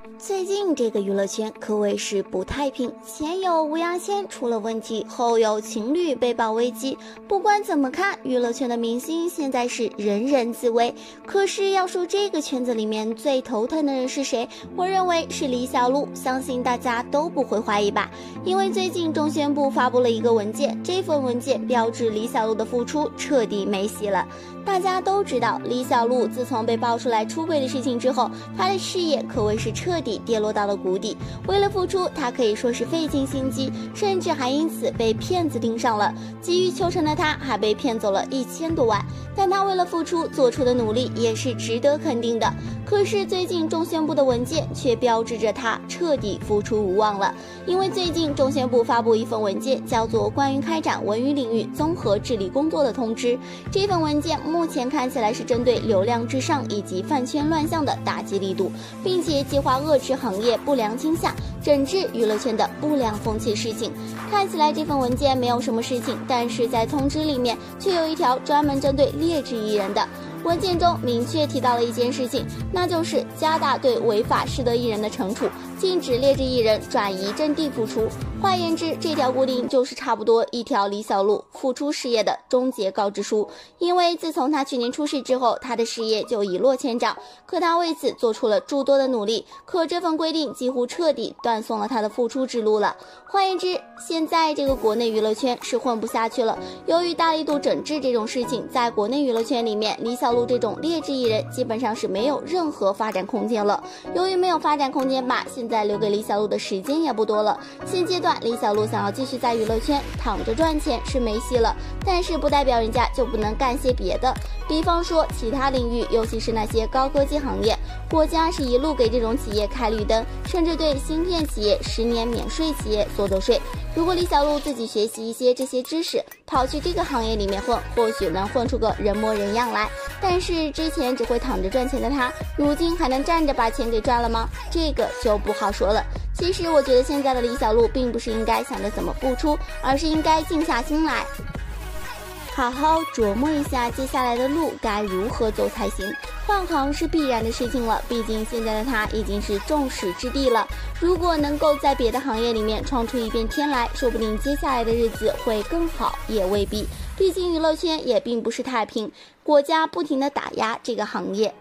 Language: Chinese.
最近这个娱乐圈可谓是不太平，前有吴亚千出了问题，后有情侣被曝危机。不管怎么看，娱乐圈的明星现在是人人自危。可是要说这个圈子里面最头疼的人是谁，我认为是李小璐，相信大家都不会怀疑吧。因为最近中宣部发布了一个文件，这份文件标志李小璐的复出彻底没戏了。大家都知道，李小璐自从被爆出来出轨的事情之后，她的事业可谓是彻底跌落到了谷底。为了复出，她可以说是费尽心机，甚至还因此被骗子盯上了。急于求成的她还被骗走了1000多万，但她为了复出做出的努力也是值得肯定的。可是最近中宣部的文件却标志着她彻底复出无望了，因为最近中宣部发布一份文件，叫做《关于开展文娱领域综合治理工作的通知》。这份文件目前看起来是针对流量至上以及饭圈乱象的打击力度，并且计划遏制行业不良倾向，整治娱乐圈的不良风气事情。看起来这份文件没有什么事情，但是在通知里面却有一条专门针对劣质艺人的。文件中明确提到了一件事情，那就是加大对违法失德艺人的惩处，禁止劣质艺人转移阵地复出。换言之，这条规定就是差不多一条李小璐复出事业的终结告知书。因为自从她去年出事之后，她的事业就一落千丈，可她为此做出了诸多的努力，可这份规定几乎彻底断送了她的复出之路了。换言之，现在这个国内娱乐圈是混不下去了。由于大力度整治这种事情，在国内娱乐圈里面，李小璐这种劣质艺人基本上是没有任何发展空间了。由于没有发展空间吧，现在留给李小璐的时间也不多了。现阶段李小璐想要继续在娱乐圈躺着赚钱是没戏了，但是不代表人家就不能干些别的，比方说其他领域，尤其是那些高科技行业，国家是一路给这种企业开绿灯，甚至对芯片企业10年免税企业所得税。如果李小璐自己学习一些这些知识，跑去这个行业里面混，或许能混出个人模人样来。但是之前只会躺着赚钱的他，如今还能站着把钱给赚了吗？这个就不好说了。其实我觉得现在的李小璐并不是应该想着怎么复出，而是应该静下心来，好好琢磨一下接下来的路该如何走才行。换行是必然的事情了，毕竟现在的他已经是众矢之的了。如果能够在别的行业里面闯出一片天来，说不定接下来的日子会更好，也未必。毕竟娱乐圈也并不是太平，国家不停地打压这个行业。